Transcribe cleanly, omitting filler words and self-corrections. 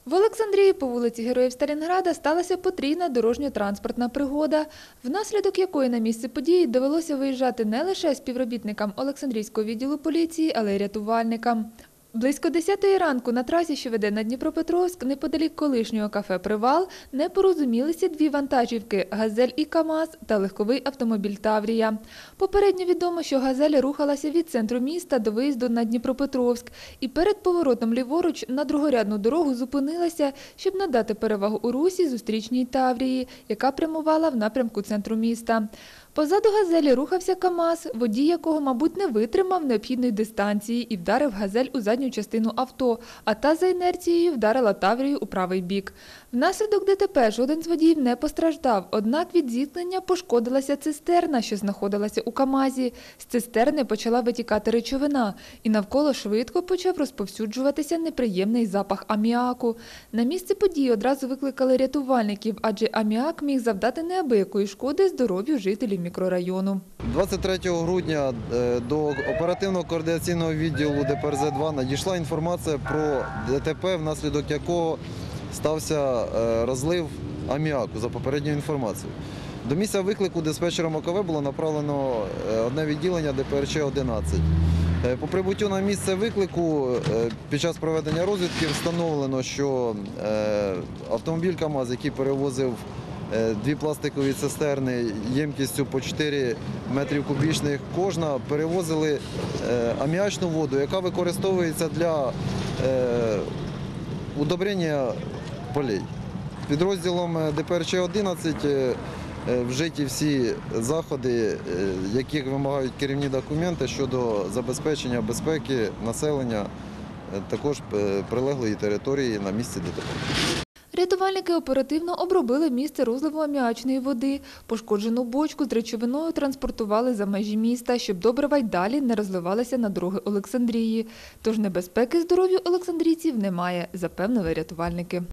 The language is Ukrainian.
В Олександрії по вулиці Героїв Сталінграда сталася потрійна дорожньо-транспортна пригода, внаслідок якої на місце події довелося виїжджати не лише співробітникам Олександрійського відділу поліції, але й рятувальникам. Близько 10-ї ранку на трасі, що веде на Дніпропетровськ, неподалік колишнього кафе «Привал», не порозумілися дві вантажівки – «Газель» і «КамАЗ» та легковий автомобіль «Таврія». Попередньо відомо, що «Газель» рухалася від центру міста до виїзду на Дніпропетровськ і перед поворотом ліворуч на другорядну дорогу зупинилася, щоб надати перевагу у русі зустрічній «Таврії», яка прямувала в напрямку центру міста. Позаду «Газелі» рухався КамАЗ, водій якого, мабуть, не витримав необхідної дистанції і вдарив «Газель» у задню частину авто, а та за інерцією вдарила «Таврію» у правий бік. Внаслідок ДТП жоден з водіїв не постраждав, однак від зіткнення пошкодилася цистерна, що знаходилася у КамАЗі. З цистерни почала витікати речовина, і навколо швидко почав розповсюджуватися неприємний запах аміаку. На місце події одразу викликали рятувальників, адже аміак міг завдати неабиякої шкоди здоров'ю жителів мікрорайону. 23 грудня до оперативно-координаційного відділу ДПРЗ-2 надійшла інформація про ДТП, внаслідок якого стався розлив аміаку, за попередньою інформацією. До місця виклику диспетчером ОКВ було направлено одне відділення ДПРЧ-11. По прибуттю на місце виклику під час проведення розвідки встановлено, що автомобіль КамАЗ, який перевозив дві пластикові цистерни ємкістю по 4 метрів кубічних кожна, перевозили аміачну воду, яка використовується для удобрення полей. Підрозділом ДПРЧ-11 вжиті всі заходи, яких вимагають керівні документи щодо забезпечення безпеки населення, також прилеглої території на місці ДТП. Рятувальники оперативно обробили місце розливу аміачної води. Пошкоджену бочку з речовиною транспортували за межі міста, щоб добрива й далі не розливалися на дороги Олександрії. Тож небезпеки здоров'ю олександрійців немає, запевнили рятувальники.